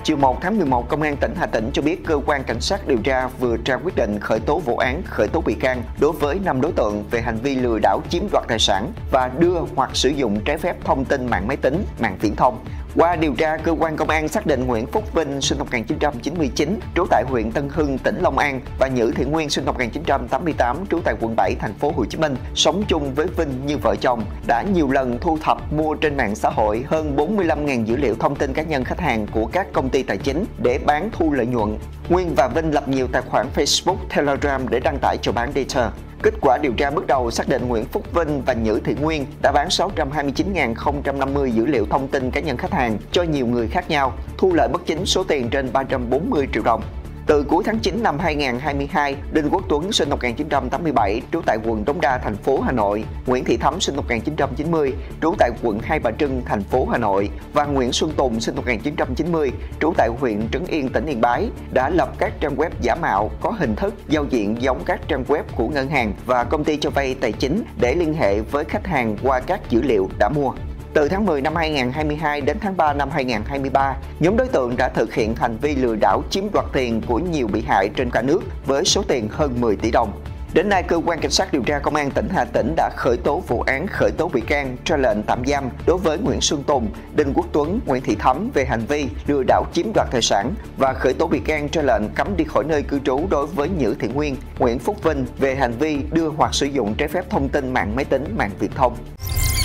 Chiều 1 tháng 11, Công an tỉnh Hà Tĩnh cho biết cơ quan cảnh sát điều tra vừa ra quyết định khởi tố vụ án, khởi tố bị can đối với 5 đối tượng về hành vi lừa đảo chiếm đoạt tài sản và đưa hoặc sử dụng trái phép thông tin mạng máy tính, mạng viễn thông. Qua điều tra, cơ quan công an xác định Nguyễn Phúc Vinh sinh năm 1999, trú tại huyện Tân Hưng, tỉnh Long An và Nhữ Thị Nguyên sinh năm 1988, trú tại quận 7, thành phố Hồ Chí Minh, sống chung với Vinh như vợ chồng, đã nhiều lần thu thập mua trên mạng xã hội hơn 45.000 dữ liệu thông tin cá nhân khách hàng của các công ty tài chính để bán thu lợi nhuận. Nguyên và Vinh lập nhiều tài khoản Facebook, Telegram để đăng tải chào bán data. Kết quả điều tra bước đầu xác định Nguyễn Phúc Vinh và Nhữ Thị Nguyên đã bán 629.050 dữ liệu thông tin cá nhân khách hàng cho nhiều người khác nhau, thu lợi bất chính số tiền trên 340 triệu đồng. Từ cuối tháng 9 năm 2022, Đinh Quốc Tuấn sinh năm 1987, trú tại quận Đống Đa, thành phố Hà Nội, Nguyễn Thị Thắm sinh năm 1990, trú tại quận Hai Bà Trưng, thành phố Hà Nội và Nguyễn Xuân Tùng sinh năm 1990, trú tại huyện Trấn Yên, tỉnh Yên Bái đã lập các trang web giả mạo có hình thức giao diện giống các trang web của ngân hàng và công ty cho vay tài chính để liên hệ với khách hàng qua các dữ liệu đã mua. Từ tháng 10 năm 2022 đến tháng 3 năm 2023, nhóm đối tượng đã thực hiện hành vi lừa đảo chiếm đoạt tiền của nhiều bị hại trên cả nước với số tiền hơn 10 tỷ đồng. Đến nay, cơ quan cảnh sát điều tra Công an tỉnh Hà Tĩnh đã khởi tố vụ án, khởi tố bị can, ra lệnh tạm giam đối với Nguyễn Xuân Tùng, Đinh Quốc Tuấn, Nguyễn Thị Thắm về hành vi lừa đảo chiếm đoạt tài sản và khởi tố bị can, ra lệnh cấm đi khỏi nơi cư trú đối với Nhữ Thị Nguyên, Nguyễn Phúc Vinh về hành vi đưa hoặc sử dụng trái phép thông tin mạng máy tính, mạng viễn thông.